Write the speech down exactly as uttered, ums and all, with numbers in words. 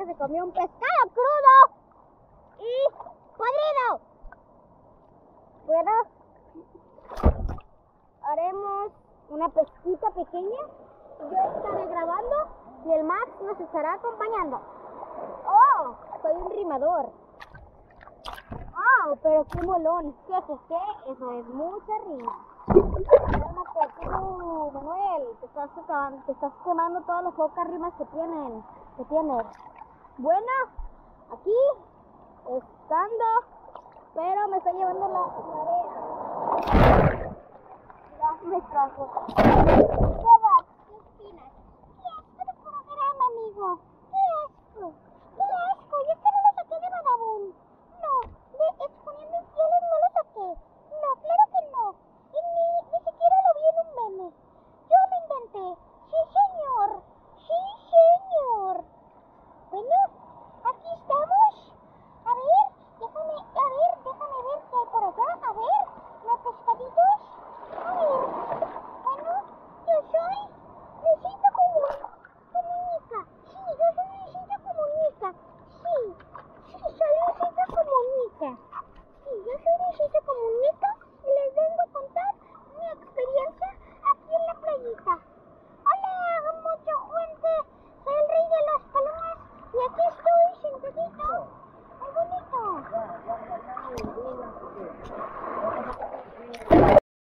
que se comió un pescado crudo y podrido. Bueno, haremos una pesquita pequeña. Yo estaré grabando y el Max nos estará acompañando. ¡Oh! Soy un rimador. ¡Oh! Pero qué molón. ¿Qué es qué? Eso es mucha rima. Cálmate tú, Manuel. Te estás, acabando, te estás quemando todas las pocas rimas que tienen. Que tienes. Bueno, aquí estando, pero me está llevando la marea. Ya me trajo. ¿Qué va? ¿Qué opinas? Sí, es por grama, amigo.